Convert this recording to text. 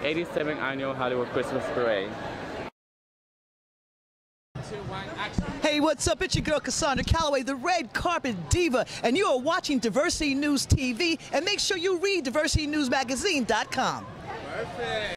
87th Annual Hollywood Christmas Parade. Hey, what's up? It's your girl, Cosandra Calloway, the Red Carpet Diva, and you are watching Diversity News TV, and make sure you read diversitynewsmagazine.com. Perfect.